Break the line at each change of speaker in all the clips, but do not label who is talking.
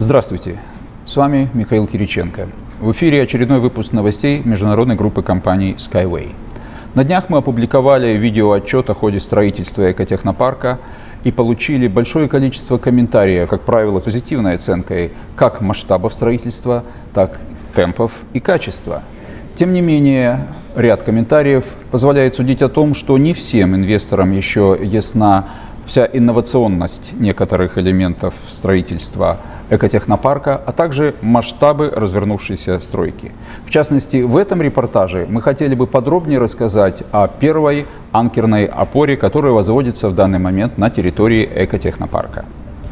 Здравствуйте, с вами Михаил Кириченко. В эфире очередной выпуск новостей международной группы компаний Skyway. На днях мы опубликовали видеоотчет о ходе строительства экотехнопарка и получили большое количество комментариев, как правило, с позитивной оценкой как масштабов строительства, так и темпов и качества. Тем не менее, ряд комментариев позволяет судить о том, что не всем инвесторам еще ясна вся инновационность некоторых элементов строительства экотехнопарка, а также масштабы развернувшейся стройки. В частности, в этом репортаже мы хотели бы подробнее рассказать о первой анкерной опоре, которая возводится в данный момент на территории экотехнопарка.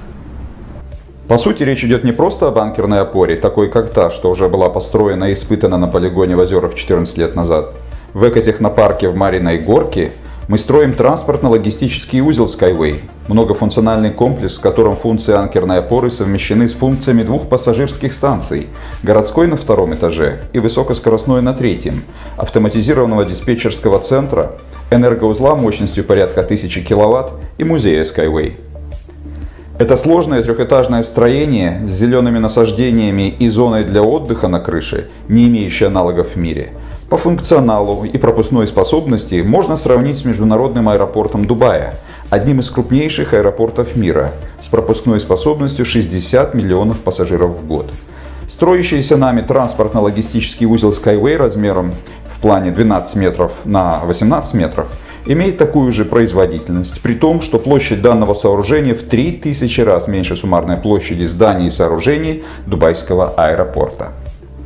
По сути, речь идет не просто об анкерной опоре, такой как та, что уже была построена и испытана на полигоне в Озерах 14 лет назад. В экотехнопарке в Мариной Горке мы строим транспортно-логистический узел Skyway, многофункциональный комплекс, в котором функции анкерной опоры совмещены с функциями двух пассажирских станций, городской на втором этаже и высокоскоростной на третьем, автоматизированного диспетчерского центра, энергоузла мощностью порядка 1000 кВт и музея Skyway. Это сложное трехэтажное строение с зелеными насаждениями и зоной для отдыха на крыше, не имеющее аналогов в мире. По функционалу и пропускной способности можно сравнить с международным аэропортом Дубая, одним из крупнейших аэропортов мира, с пропускной способностью 60 миллионов пассажиров в год. Строящийся нами транспортно-логистический узел Skyway размером в плане 12 метров на 18 метров имеет такую же производительность, при том, что площадь данного сооружения в 3000 раз меньше суммарной площади зданий и сооружений Дубайского аэропорта.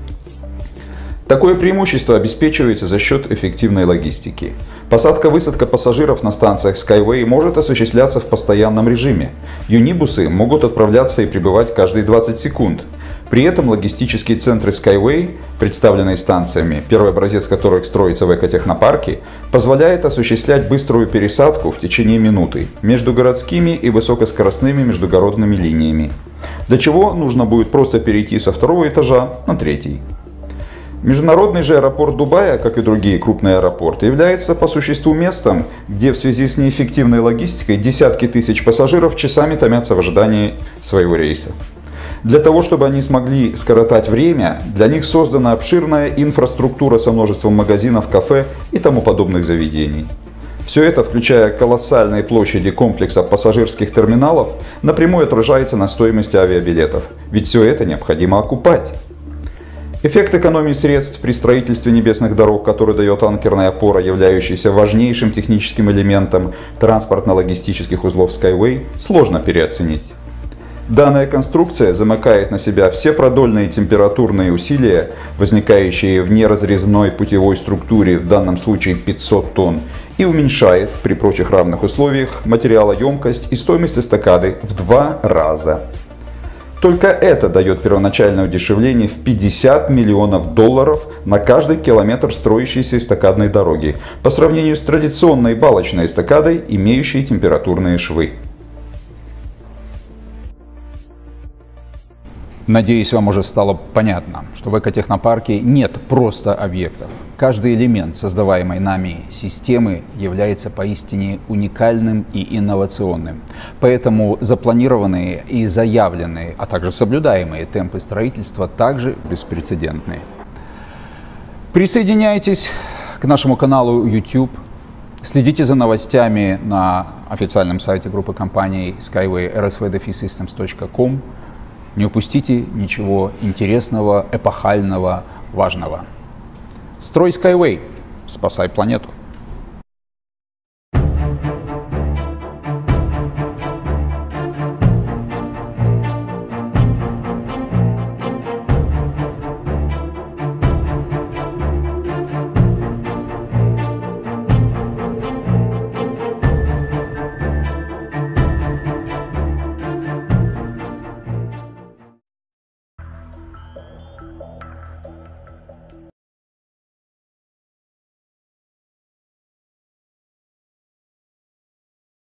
Такое преимущество обеспечивается за счет эффективной логистики. Посадка-высадка пассажиров на станциях Skyway может осуществляться в постоянном режиме. Юнибусы могут отправляться и прибывать каждые 20 секунд. При этом логистические центры Skyway, представленные станциями, первый образец которых строится в экотехнопарке, позволяет осуществлять быструю пересадку в течение минуты между городскими и высокоскоростными междугородными линиями, для чего нужно будет просто перейти со второго этажа на третий. Международный же аэропорт Дубая, как и другие крупные аэропорты, является по существу местом, где в связи с неэффективной логистикой десятки тысяч пассажиров часами томятся в ожидании своего рейса. Для того, чтобы они смогли скоротать время, для них создана обширная инфраструктура со множеством магазинов, кафе и тому подобных заведений. Все это, включая колоссальные площади комплекса пассажирских терминалов, напрямую отражается на стоимости авиабилетов, ведь все это необходимо окупать. Эффект экономии средств при строительстве небесных дорог, который дает анкерная опора, являющаяся важнейшим техническим элементом транспортно-логистических узлов Skyway, сложно переоценить. Данная конструкция замыкает на себя все продольные температурные усилия, возникающие в неразрезной путевой структуре, в данном случае 500 тонн, и уменьшает при прочих равных условиях материалоемкость и стоимость эстакады в 2 раза. Только это дает первоначальное удешевление в $50 миллионов на каждый километр строящейся эстакадной дороги по сравнению с традиционной балочной эстакадой, имеющей температурные швы.
Надеюсь, вам уже стало понятно, что в экотехнопарке нет просто объектов. Каждый элемент создаваемой нами системы является поистине уникальным и инновационным. Поэтому запланированные и заявленные, а также соблюдаемые темпы строительства также беспрецедентные. Присоединяйтесь к нашему каналу YouTube, следите за новостями на официальном сайте группы компаний Skyway rsvdefsystems.com. Не упустите ничего интересного, эпохального, важного. Строй Skyway, спасай планету!